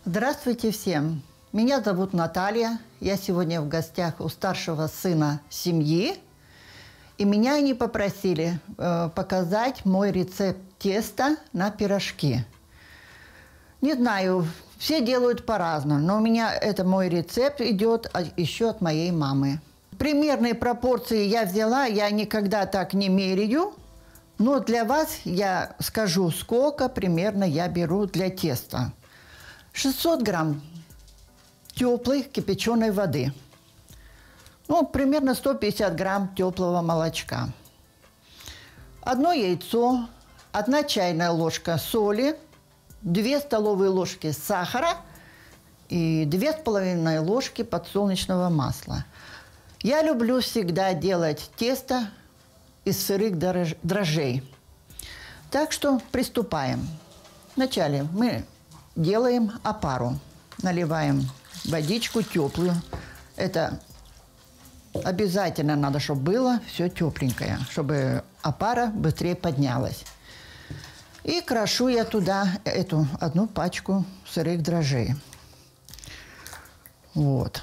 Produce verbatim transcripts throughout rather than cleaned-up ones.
Здравствуйте всем! Меня зовут Наталья. Я сегодня в гостях у старшего сына семьи. И меня они попросили э, показать мой рецепт теста на пирожки. Не знаю, все делают по-разному, но у меня это мой рецепт идет еще от моей мамы. Примерные пропорции я взяла, я никогда так не меряю. Но для вас я скажу, сколько примерно я беру для теста. шестьсот грамм теплой кипяченой воды. Ну, примерно сто пятьдесят грамм теплого молочка. Одно яйцо, одна чайная ложка соли, две столовые ложки сахара и две с половиной ложки подсолнечного масла. Я люблю всегда делать тесто из сырых дрожжей. Так что приступаем. Вначале мы делаем опару. Наливаем водичку теплую. Это обязательно надо, чтобы было все тепленькое, чтобы опара быстрее поднялась. И крошу я туда эту одну пачку сырых дрожжей. Вот.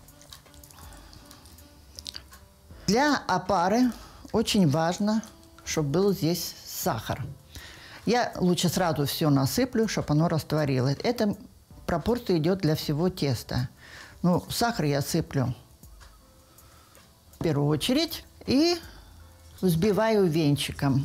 Для опары очень важно, чтобы был здесь сахар. Я лучше сразу все насыплю, чтобы оно растворилось. Эта пропорция идет для всего теста. Ну, сахар я сыплю в первую очередь и взбиваю венчиком.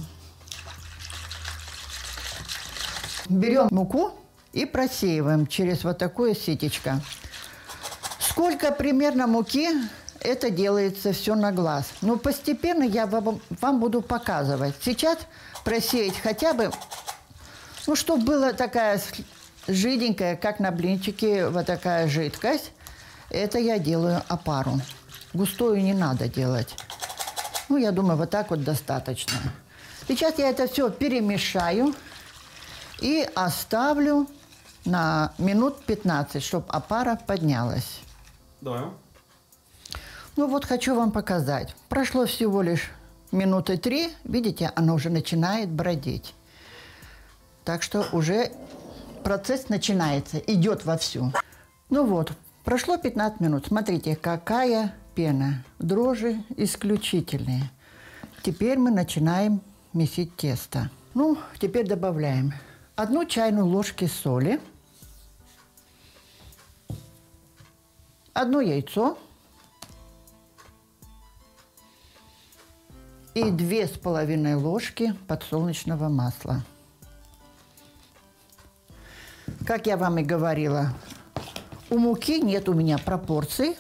Берем муку и просеиваем через вот такое ситечко. Сколько примерно муки? Это делается все на глаз. Но постепенно я вам, вам буду показывать. Сейчас просеять хотя бы, ну, чтобы была такая жиденькая, как на блинчике, вот такая жидкость. Это я делаю опару. Густую не надо делать. Ну, я думаю, вот так вот достаточно. Сейчас я это все перемешаю и оставлю на минут пятнадцать, чтобы опара поднялась. Да. Ну вот хочу вам показать. Прошло всего лишь минуты три. Видите, оно уже начинает бродить. Так что уже процесс начинается, идет вовсю. Ну вот, прошло пятнадцать минут. Смотрите, какая пена. Дрожжи исключительные. Теперь мы начинаем месить тесто. Ну, теперь добавляем одну чайную ложку соли, одно яйцо и две с половиной ложки подсолнечного масла. Как я вам и говорила, у муки нет у меня пропорций.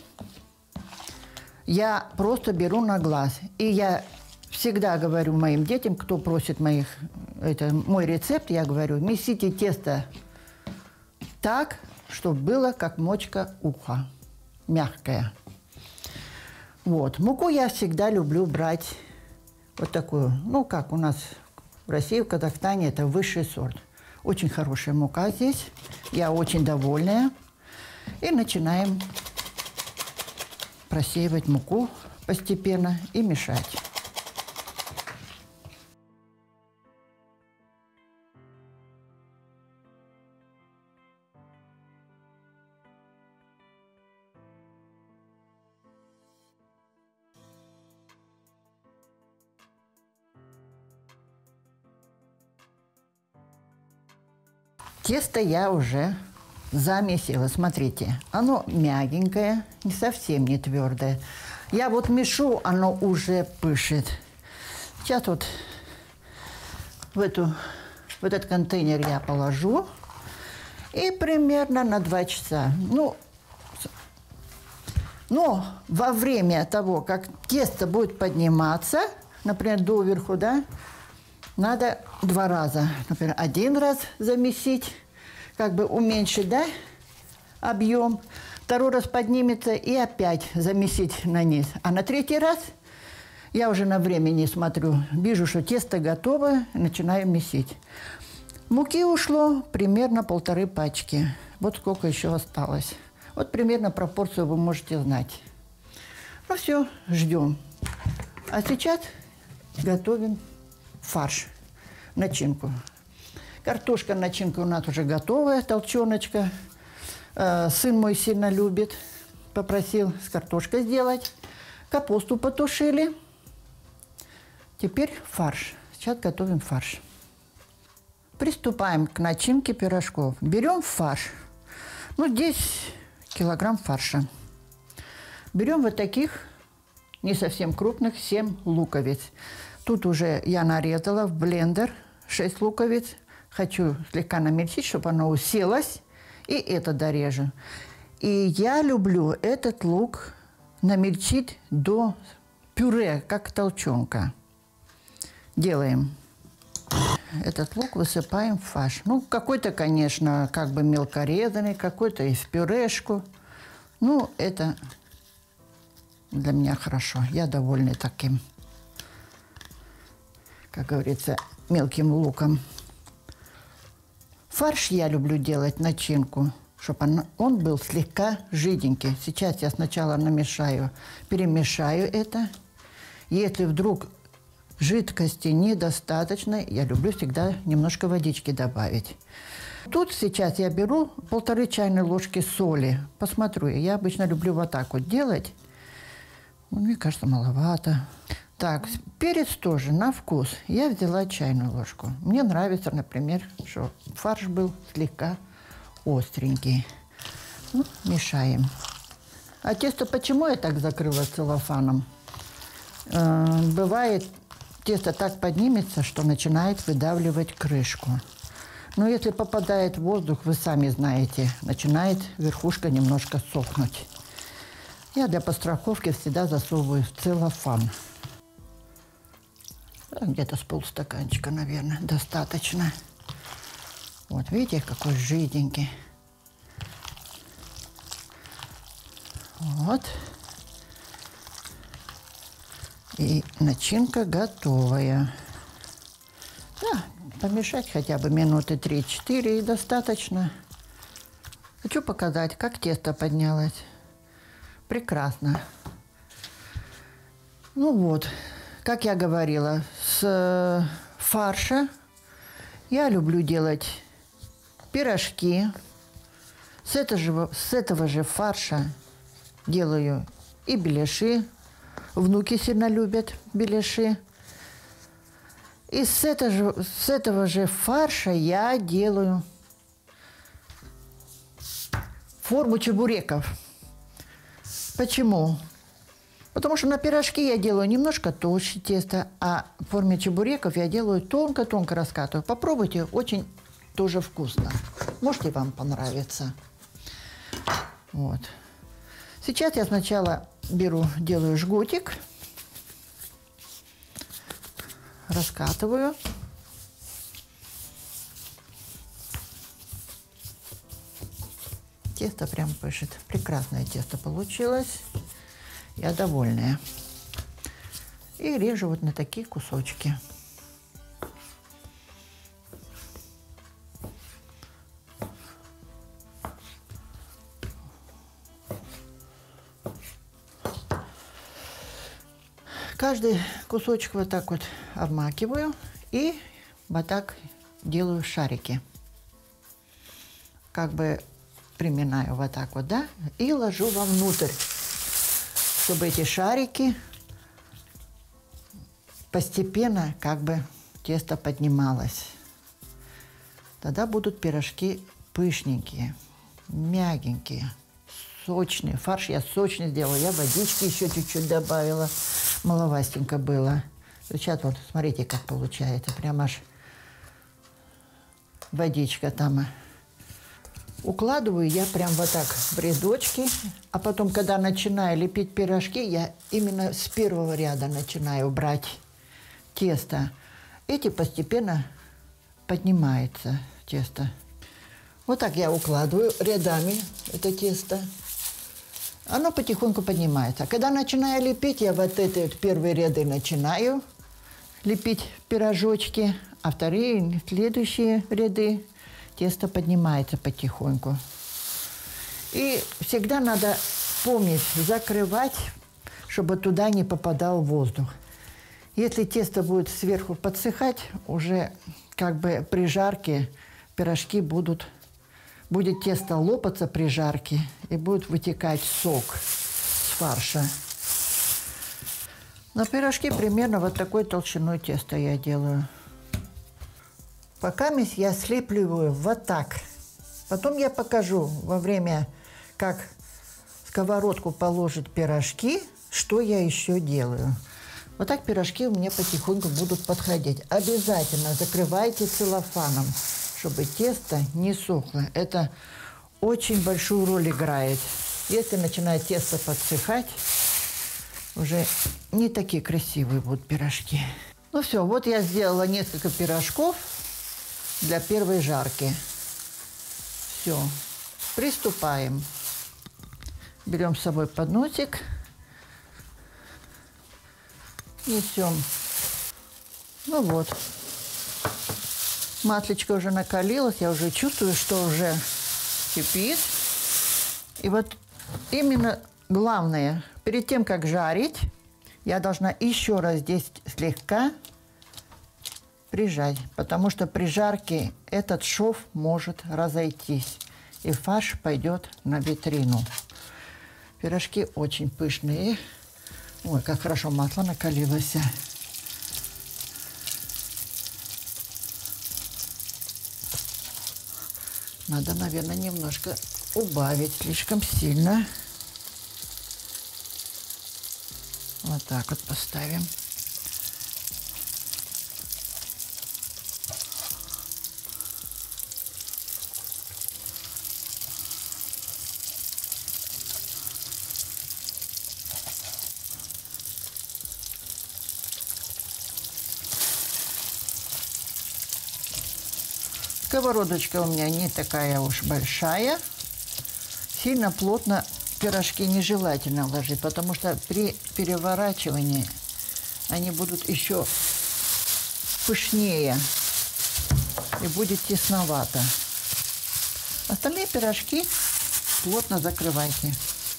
Я просто беру на глаз. И я всегда говорю моим детям, кто просит моих, это мой рецепт, я говорю, месите тесто так, чтобы было как мочка уха, мягкое. Вот. Муку я всегда люблю брать вот такую, ну, как у нас в России, в Казахстане, это высший сорт. Очень хорошая мука здесь. Я очень довольная. И начинаем просеивать муку постепенно и мешать. Тесто я уже замесила. Смотрите, оно мягенькое, не совсем не твердое. Я вот мешу, оно уже пышет. Сейчас вот в, эту, в этот контейнер я положу. И примерно на два часа. Ну, но во время того, как тесто будет подниматься, например, доверху, да, надо два раза. Например, один раз замесить, как бы уменьшить, да, объем. Второй раз поднимется и опять замесить на низ. А на третий раз я уже на время не смотрю. Вижу, что тесто готово, начинаю месить. Муки ушло примерно полторы пачки. Вот сколько еще осталось. Вот примерно пропорцию вы можете знать. Ну все, ждем. А сейчас готовим фарш, начинку. Картошка, начинка у нас уже готовая, толченочка. Э, сын мой сильно любит. Попросил с картошкой сделать. Капусту потушили. Теперь фарш. Сейчас готовим фарш. Приступаем к начинке пирожков. Берем фарш. Ну, здесь килограмм фарша. Берем вот таких, не совсем крупных, семь луковиц. Тут уже я нарезала в блендер шесть луковиц. Хочу слегка намельчить, чтобы оно уселось. И это дорежу. И я люблю этот лук намельчить до пюре, как толчонка. Делаем. Этот лук высыпаем в фарш. Ну, какой-то, конечно, как бы мелкорезанный, какой-то и в пюрешку. Ну, это для меня хорошо. Я довольна таким, как говорится, мелким луком. Фарш я люблю делать, начинку, чтобы он, он был слегка жиденький. Сейчас я сначала намешаю, перемешаю это. Если вдруг жидкости недостаточно, я люблю всегда немножко водички добавить. Тут сейчас я беру полторы чайной ложки соли. Посмотрю, я обычно люблю вот так вот делать. Мне кажется, маловато. Так, перец тоже на вкус. Я взяла чайную ложку. Мне нравится, например, что фарш был слегка остренький. Ну, мешаем. А тесто почему я так закрыла целлофаном? Э, бывает, тесто так поднимется, что начинает выдавливать крышку. Но если попадает воздух, вы сами знаете, начинает верхушка немножко сохнуть. Я для подстраховки всегда засовываю в целлофан. Где-то с полстаканчика, наверное, достаточно. Вот, видите, какой жиденький. Вот. И начинка готовая. Да, помешать хотя бы минуты три-четыре и достаточно. Хочу показать, как тесто поднялось. Прекрасно. Ну вот, как я говорила, с фарша я люблю делать пирожки. С этого же, с этого же фарша делаю и беляши. Внуки сильно любят беляши. И с этого же, с этого же фарша я делаю форму чебуреков. Почему? Потому что на пирожки я делаю немножко толще теста, а в форме чебуреков я делаю тонко-тонко раскатываю. Попробуйте, очень тоже вкусно. Можете вам понравится. Вот. Сейчас я сначала беру, делаю жгутик, раскатываю. Тесто прям пышет. Прекрасное тесто получилось. Я довольная. И режу вот на такие кусочки. Каждый кусочек вот так вот обмакиваю и вот так делаю шарики. Как бы приминаю вот так вот, да, и ложу вовнутрь, чтобы эти шарики постепенно как бы тесто поднималось. Тогда будут пирожки пышненькие, мягенькие, сочные. Фарш я сочный сделала, я водички еще чуть-чуть добавила, маловастенько было. Сейчас вот смотрите, как получается, прям аж водичка там. Укладываю я прям вот так в рядочки, а потом, когда начинаю лепить пирожки, я именно с первого ряда начинаю брать тесто. Эти постепенно поднимается тесто. Вот так я укладываю рядами это тесто. Оно потихоньку поднимается. А когда начинаю лепить, я вот эти вот первые ряды начинаю лепить пирожочки, а вторые, следующие ряды тесто поднимается потихоньку. И всегда надо помнить закрывать, чтобы туда не попадал воздух. Если тесто будет сверху подсыхать, уже как бы при жарке пирожки будут будет тесто лопаться при жарке и будет вытекать сок с фарша. На пирожки примерно вот такой толщиной теста я делаю. Пока я слепливаю вот так. Потом я покажу во время, как в сковородку положить пирожки, что я еще делаю. Вот так пирожки у меня потихоньку будут подходить. Обязательно закрывайте целлофаном, чтобы тесто не сохло. Это очень большую роль играет. Если начинает тесто подсыхать, уже не такие красивые будут пирожки. Ну все, вот я сделала несколько пирожков для первой жарки. Все, приступаем. Берем с собой подносик. Несем. Ну вот. Маслечко уже накалилось, я уже чувствую, что уже кипит. И вот именно главное, перед тем, как жарить, я должна еще раз здесь слегка прижать, потому что при жарке этот шов может разойтись, и фарш пойдет на витрину. Пирожки очень пышные. Ой, как хорошо масло накалилось. Надо, наверное, немножко убавить, слишком сильно. Вот так вот поставим. Сковородочка у меня не такая уж большая. Сильно плотно пирожки нежелательно ложить, потому что при переворачивании они будут еще пышнее и будет тесновато. Остальные пирожки плотно закрывайте.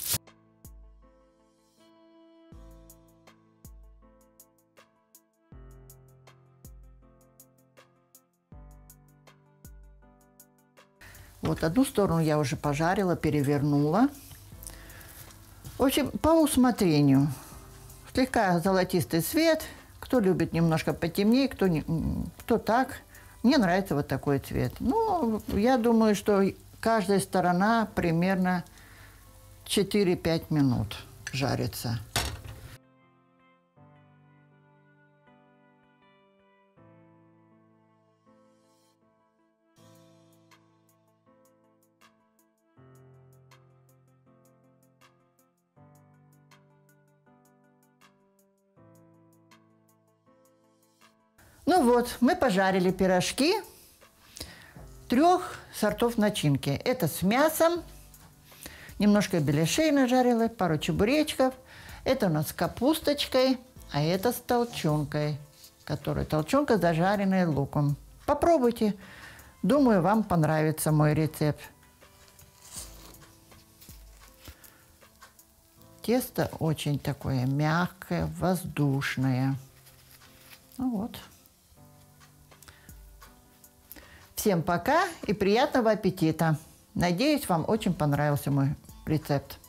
Вот одну сторону я уже пожарила, перевернула. В общем, по усмотрению. Слегка золотистый цвет. Кто любит немножко потемнее, кто, не, кто так. Мне нравится вот такой цвет. Ну, я думаю, что каждая сторона примерно четыре-пять минут жарится. Ну вот, мы пожарили пирожки трех сортов начинки. Это с мясом, немножко беляшей нажарила, пару чебуречков. Это у нас с капусточкой, а это с толченкой, которая толченка, зажаренная луком. Попробуйте. Думаю, вам понравится мой рецепт. Тесто очень такое мягкое, воздушное. Ну вот. Всем пока и приятного аппетита! Надеюсь, вам очень понравился мой рецепт.